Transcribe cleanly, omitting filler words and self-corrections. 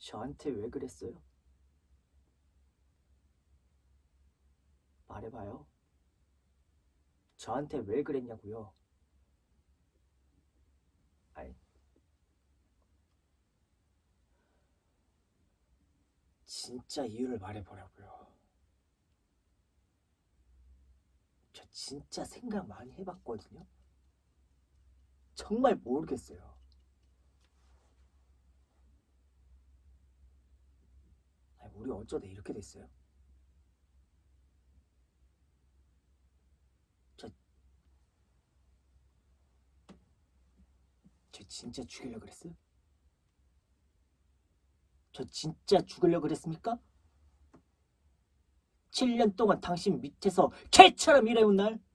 저한테 왜 그랬어요? 말해봐요. 저한테 왜 그랬냐고요? 아니, 진짜 이유를 말해보라고요. 저 진짜 생각 많이 해봤거든요. 정말 모르겠어요. 아니, 우리 어쩌다 이렇게 됐어요? 저 진짜 죽이려고 그랬어요? 저 진짜 죽으려고 그랬습니까? 7년 동안 당신 밑에서 개처럼 일해온 날?